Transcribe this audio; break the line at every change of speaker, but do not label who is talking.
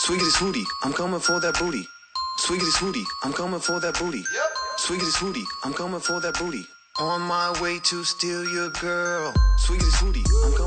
Swiggity Swooty, I'm coming for that booty. Swiggity Swooty, I'm coming for that booty. Yep. Swiggity Swooty, I'm coming for that booty. On my way to steal your girl. Swiggity Swooty, I'm coming